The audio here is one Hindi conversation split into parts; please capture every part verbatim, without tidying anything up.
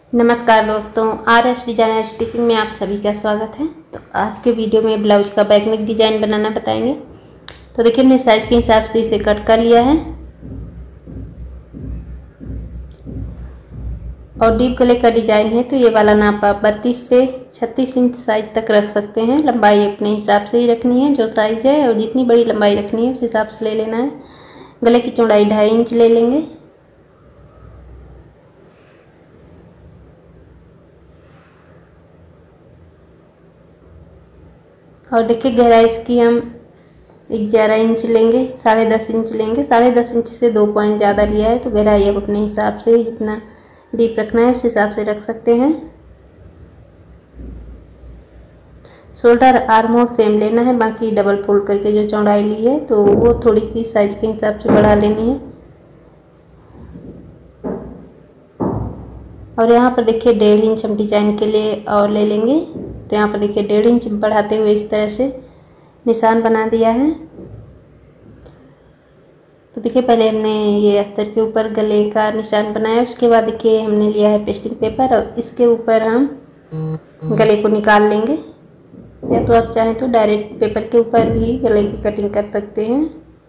नमस्कार दोस्तों, आर एस डिजाइनर स्टिचिंग में आप सभी का स्वागत है। तो आज के वीडियो में ब्लाउज का बैक नेक डिजाइन बनाना बताएंगे। तो देखिए, हमने साइज के हिसाब से इसे कट कर लिया है और डीप गले का डिजाइन है तो ये वाला नाप आप बत्तीस से छत्तीस इंच साइज तक रख सकते हैं। लंबाई अपने हिसाब से ही रखनी है, जो साइज है और जितनी बड़ी लंबाई रखनी है उस हिसाब से ले लेना है। गले की चौड़ाई ढाई इंच ले लेंगे और देखिए गहराई इसकी हम ग्यारह इंच लेंगे, साढ़े दस इंच लेंगे। साढ़े दस इंच से दो पॉइंट ज़्यादा लिया है तो गहराई अब अपने हिसाब से ही जितना डीप रखना है उस हिसाब से रख सकते हैं। शोल्डर आर्म होल सेम लेना है, बाकी डबल फोल्ड करके जो चौड़ाई ली है तो वो थोड़ी सी साइज के हिसाब से बढ़ा लेनी है। और यहाँ पर देखिए डेढ़ इंच हम डिजाइन के लिए और ले लेंगे। तो यहाँ पर देखिए डेढ़ इंच बढ़ाते हुए इस तरह से निशान बना दिया है। तो देखिए पहले हमने ये अस्तर के ऊपर गले का निशान बनाया, उसके बाद देखिए हमने लिया है पेस्टिंग पेपर और इसके ऊपर हम गले को निकाल लेंगे। या तो आप चाहें तो डायरेक्ट पेपर के ऊपर भी गले की कटिंग कर सकते हैं।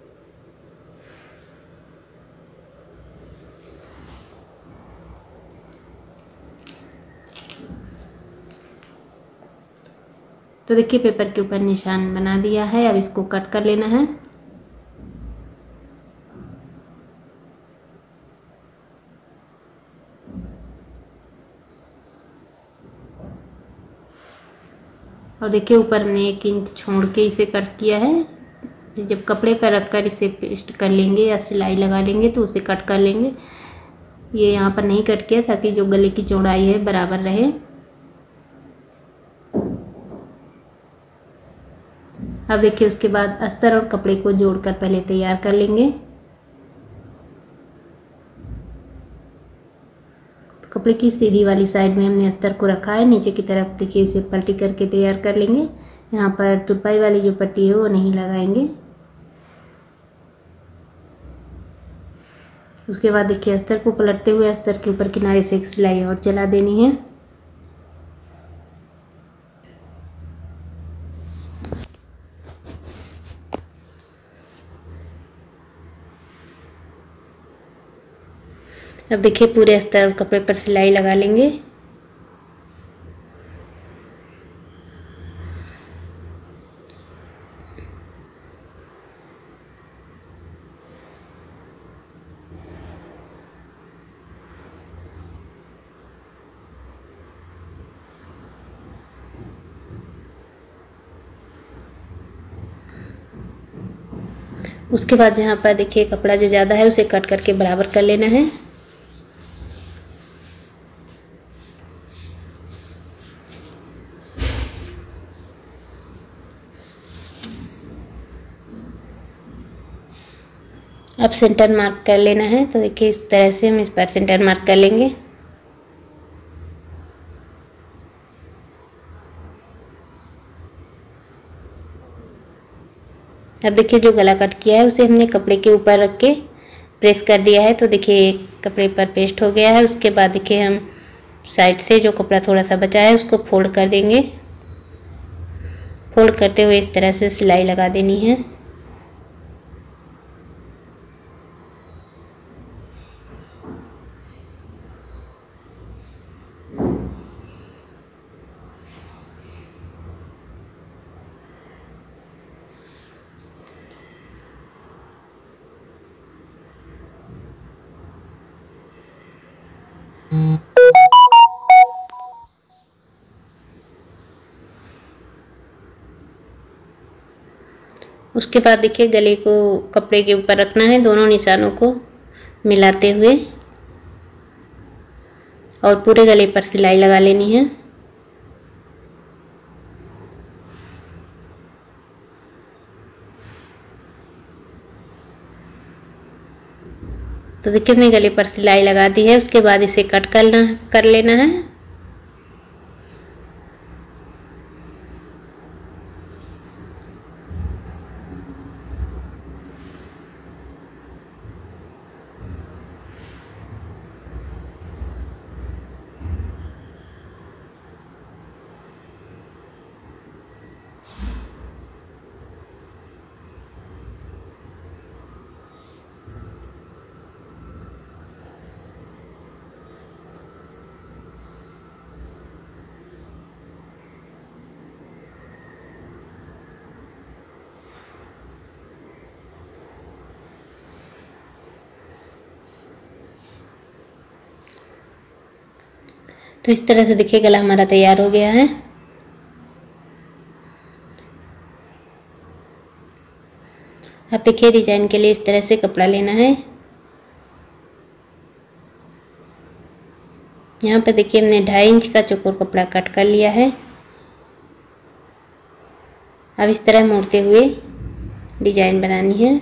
तो देखिए पेपर के ऊपर निशान बना दिया है, अब इसको कट कर लेना है। और देखिए ऊपर हमने एक इंच छोड़ के इसे कट किया है। जब कपड़े पर रखकर इसे पेस्ट कर लेंगे या सिलाई लगा लेंगे तो उसे कट कर लेंगे। ये यहाँ पर नहीं कट किया ताकि जो गले की चौड़ाई है बराबर रहे। अब देखिए उसके बाद अस्तर और कपड़े को जोड़कर पहले तैयार कर लेंगे। तो कपड़े की सीधी वाली साइड में हमने अस्तर को रखा है, नीचे की तरफ देखिए इसे पलटी करके तैयार कर लेंगे। यहाँ पर तुरपाई वाली जो पट्टी है वो नहीं लगाएंगे। उसके बाद देखिए अस्तर को पलटते हुए अस्तर के ऊपर किनारे से एक सिलाई और चला देनी है। अब देखिए पूरे अस्तर और कपड़े पर सिलाई लगा लेंगे। उसके बाद यहाँ पर देखिए कपड़ा जो ज़्यादा है उसे कट करके बराबर कर लेना है। अब सेंटर मार्क कर लेना है। तो देखिए इस तरह से हम इस पर सेंटर मार्क कर लेंगे। अब देखिए जो गला कट किया है उसे हमने कपड़े के ऊपर रख के प्रेस कर दिया है। तो देखिए कपड़े पर पेस्ट हो गया है। उसके बाद देखिए हम साइड से जो कपड़ा थोड़ा सा बचा है उसको फोल्ड कर देंगे। फोल्ड करते हुए इस तरह से सिलाई लगा देनी है। उसके बाद देखिए गले को कपड़े के ऊपर रखना है, दोनों निशानों को मिलाते हुए और पूरे गले पर सिलाई लगा लेनी है। तो देखिए हमने गले पर सिलाई लगा दी है। उसके बाद इसे कट करना कर लेना है। तो इस तरह से देखिए गला हमारा तैयार हो गया है। अब देखिए डिजाइन के लिए इस तरह से कपड़ा लेना है। यहाँ पे देखिए हमने ढाई इंच का चौकोर कपड़ा कट कर लिया है। अब इस तरह मोड़ते हुए डिजाइन बनानी है।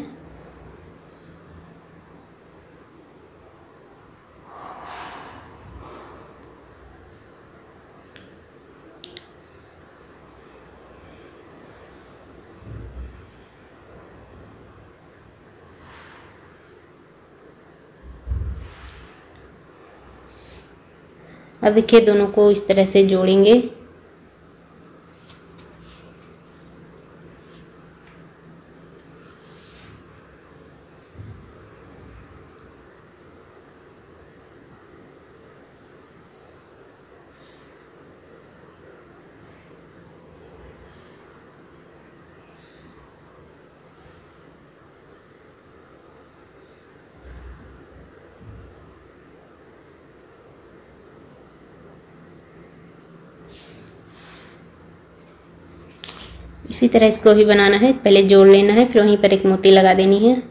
अब देखिए दोनों को इस तरह से जोड़ेंगे। इसी तरह इसको भी बनाना है। पहले जोड़ लेना है, फिर वहीं पर एक मोती लगा देनी है।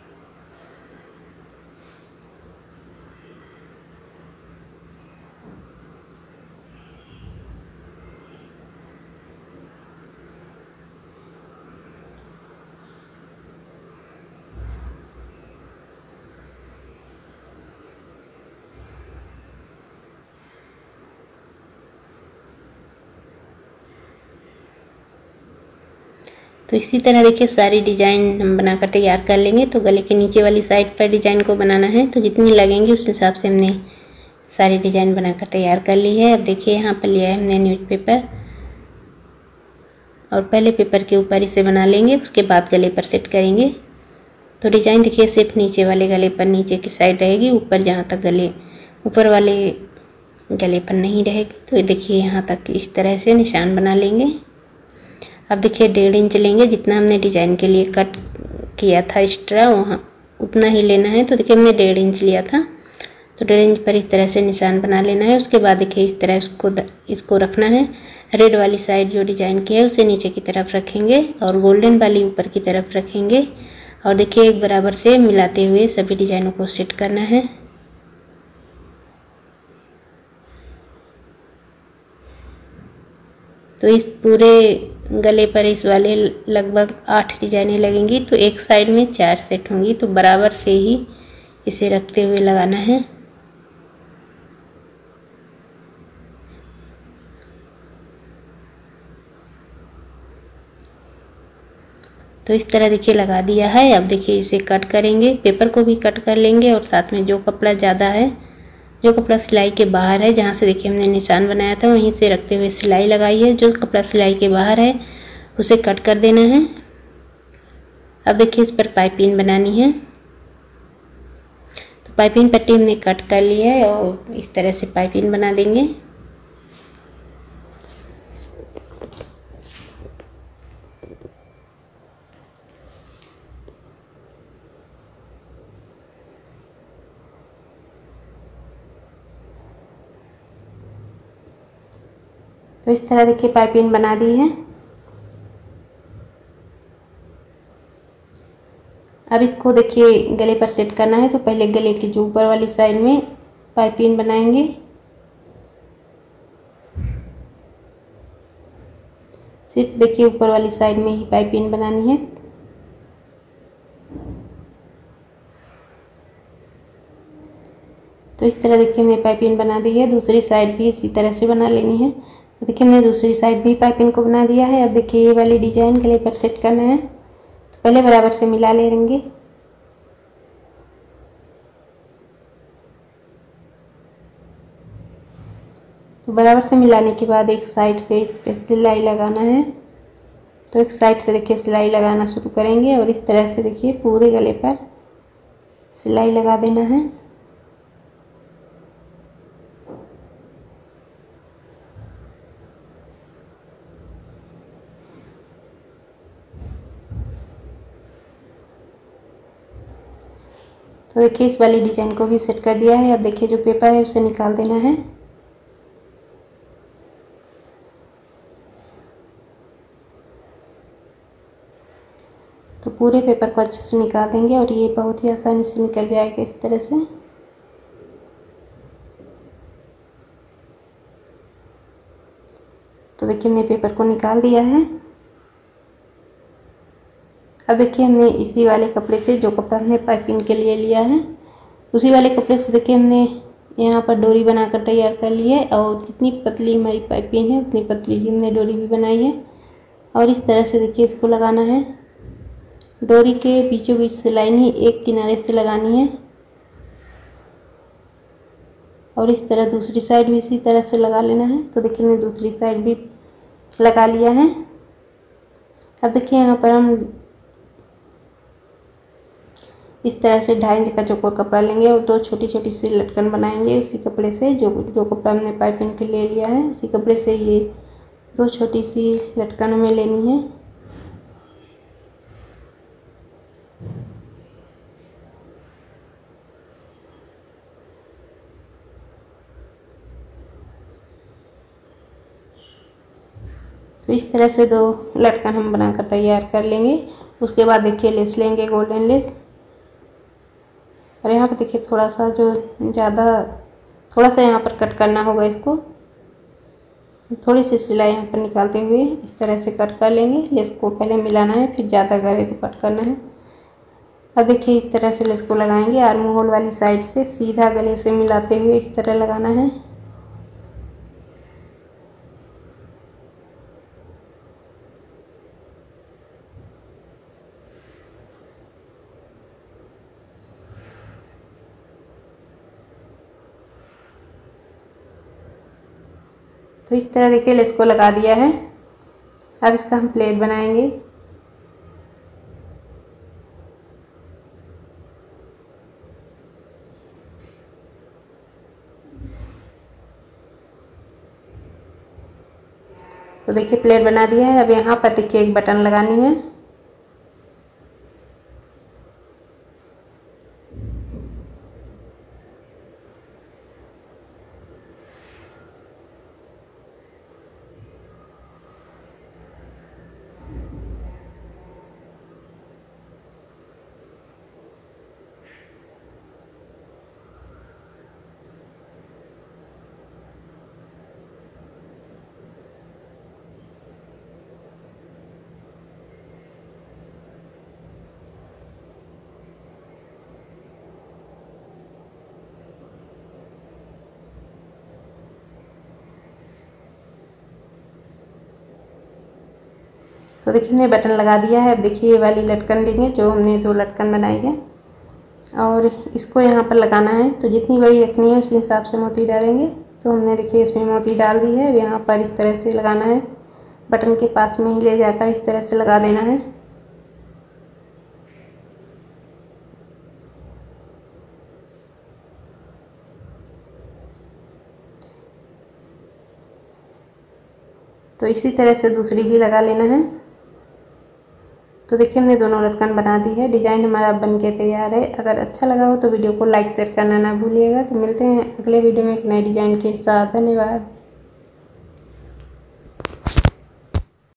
तो इसी तरह देखिए सारी डिजाइन हम बनाकर तैयार कर लेंगे। तो गले के नीचे वाली साइड पर डिजाइन को बनाना है, तो जितनी लगेंगी उस हिसाब से हमने सारी डिजाइन बनाकर तैयार कर ली है। अब देखिए यहाँ पर लिया है हमने न्यूज़पेपर और पहले पेपर के ऊपर इसे बना लेंगे, उसके बाद गले पर सेट करेंगे। तो डिजाइन देखिए सिर्फ नीचे वाले गले पर नीचे की साइड रहेगी, ऊपर जहाँ तक गले ऊपर वाले गले पर नहीं रहेगी। तो देखिए यहाँ तक इस तरह से निशान बना लेंगे। अब देखिए डेढ़ इंच लेंगे, जितना हमने डिजाइन के लिए कट किया था एक्स्ट्रा वहाँ उतना ही लेना है। तो देखिए हमने डेढ़ इंच लिया था, तो डेढ़ इंच पर इस तरह से निशान बना लेना है। उसके बाद देखिए इस तरह इसको इसको रखना है। रेड वाली साइड जो डिजाइन की है उसे नीचे की तरफ रखेंगे और गोल्डन वाली ऊपर की तरफ रखेंगे। और देखिए एक बराबर से मिलाते हुए सभी डिजाइनों को सेट करना है। तो इस पूरे गले पर इस वाले लगभग आठ डिजाइनें लगेंगी, तो एक साइड में चार सेट होंगी। तो बराबर से ही इसे रखते हुए लगाना है। तो इस तरह देखिए लगा दिया है। अब देखिए इसे कट करेंगे, पेपर को भी कट कर लेंगे और साथ में जो कपड़ा ज़्यादा है, जो कपड़ा सिलाई के बाहर है, जहाँ से देखिए हमने निशान बनाया था वहीं से रखते हुए सिलाई लगाई है। जो कपड़ा सिलाई के बाहर है उसे कट कर देना है। अब देखिए इस पर पाइपिंग बनानी है। तो पाइपिंग पट्टी हमने कट कर ली है और इस तरह से पाइपिंग बना देंगे। तो इस तरह देखिए पाइपिंग बना दी है। अब इसको देखिए गले पर सेट करना है। तो पहले गले की जो ऊपर वाली साइड में पाइपिंग बनाएंगे, सिर्फ देखिए ऊपर वाली साइड में ही पाइपिंग बनानी है। तो इस तरह देखिए हमने पाइपिंग बना दी है। दूसरी साइड भी इसी तरह से बना लेनी है। तो देखिए हमने दूसरी साइड भी पाइपिंग को बना दिया है। अब देखिए ये वाली डिजाइन गले पर सेट करना है। तो पहले बराबर से मिला लेंगे। तो बराबर से मिलाने के बाद एक साइड से इस पे सिलाई लगाना है। तो एक साइड से देखिए सिलाई लगाना शुरू करेंगे और इस तरह से देखिए पूरे गले पर सिलाई लगा देना है। तो देखिए इस वाली डिजाइन को भी सेट कर दिया है। अब देखिए जो पेपर है उसे निकाल देना है। पूरे पेपर को अच्छे से निकाल देंगे और ये बहुत ही आसानी से निकल जाएगा इस तरह से। तो देखिए हमने पेपर को निकाल दिया है। अब देखिए हमने इसी वाले कपड़े से, जो कपड़ा हमने पाइपिंग के लिए लिया है, उसी वाले कपड़े से देखिए हमने यहाँ पर डोरी बनाकर तैयार कर ली है। और जितनी पतली हमारी पाइपिंग है उतनी पतली ही हमने डोरी भी बनाई है। और इस तरह से देखिए इसको लगाना है। डोरी के बीचों बीच से लाइन ही एक किनारे से लगानी है और इस तरह दूसरी साइड भी इसी तरह से लगा लेना है। तो देखिए हमने दूसरी साइड भी लगा लिया है। अब देखिए यहाँ पर हम इस तरह से ढाई इंच का चौकोर कपड़ा लेंगे और दो छोटी छोटी सी लटकन बनाएंगे उसी कपड़े से। जो जो कपड़ा हमने पाइपिंग के लिए लिया है उसी कपड़े से ये दो छोटी सी लटकन हमें लेनी है। तो इस तरह से दो लटकन हम बनाकर तैयार कर लेंगे। उसके बाद देखिए लेस लेंगे, गोल्डन लेस। और यहाँ पर देखिए थोड़ा सा जो ज़्यादा थोड़ा सा यहाँ पर कट करना होगा इसको। थोड़ी सी सिलाई यहाँ पर निकालते हुए इस तरह से कट कर लेंगे। लेस को पहले मिलाना है, फिर ज़्यादा गहरे तो कट करना है। अब देखिए इस तरह से लेस को लगाएंगे। आर्म होल वाली साइड से सीधा गले से मिलाते हुए इस तरह लगाना है। तो इस तरह देखिए लेस को लगा दिया है। अब इसका हम प्लेट बनाएंगे। तो देखिए प्लेट बना दिया है। अब यहाँ पर देखिए एक बटन लगानी है। तो देखिए हमने बटन लगा दिया है। अब देखिए ये वाली लटकन लेंगे जो हमने दो लटकन बनाई है और इसको यहाँ पर लगाना है। तो जितनी बड़ी रखनी है उसी हिसाब से मोती डालेंगे। तो हमने देखिए इसमें मोती डाल दी है। अब यहाँ पर इस तरह से लगाना है, बटन के पास में ही ले जाकर इस तरह से लगा देना है। तो इसी तरह से दूसरी भी लगा लेना है। तो देखिए हमने दोनों लटकन बना दी है। डिज़ाइन हमारा बन के तैयार है। अगर अच्छा लगा हो तो वीडियो को लाइक शेयर करना ना भूलिएगा। तो मिलते हैं अगले वीडियो में एक नए डिज़ाइन के साथ। धन्यवाद।